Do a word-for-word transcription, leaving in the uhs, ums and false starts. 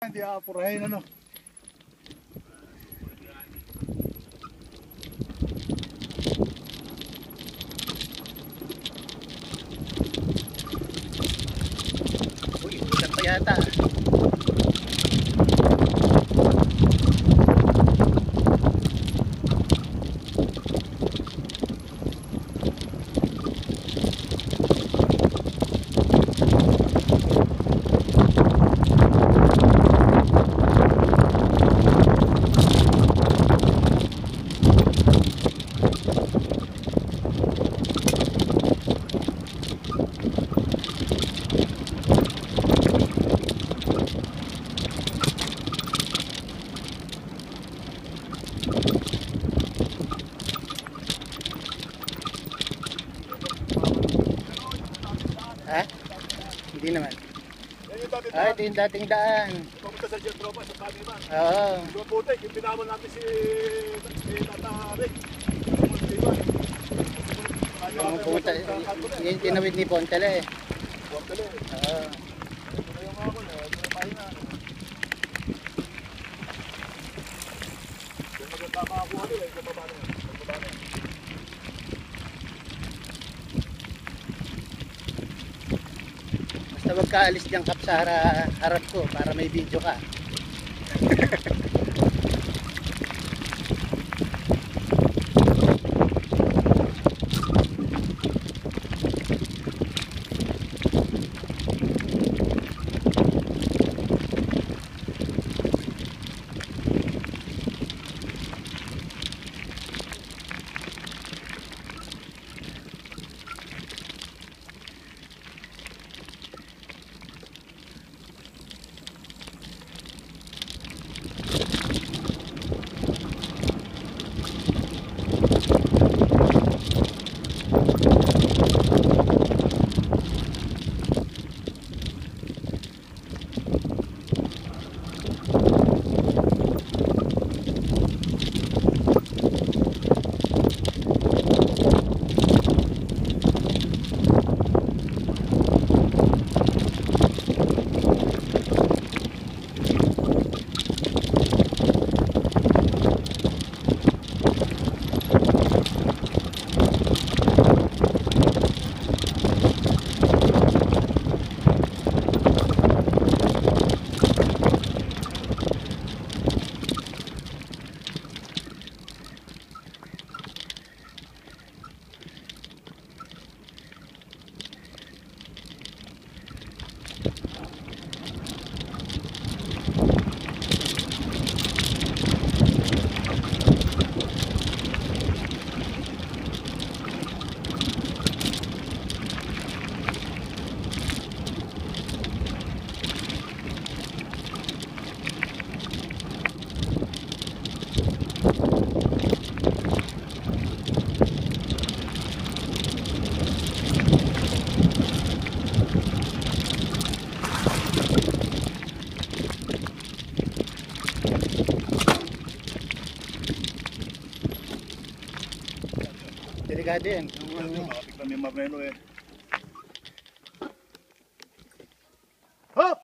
Hindi aapurahin ano. Uy, ulan pa yata. Ha? Hindi naman. Ah, ito yung dating daan. Pumunta sa Jet Tropa sa Paniman. Oo. Yung putik, yung pinamon natin si Tata Rick. Yung pumunta, yung tinawid ni Pontele eh. Pontele. Oo. Ito na yung ako na, ito na pahinga. Kung maganda makakuha nila, yung baba na yan. Baba na yan. Basta wag ka alis diyang kap sa harap ko para may video ka. Delikado yan. Makapit na may marmeno eh.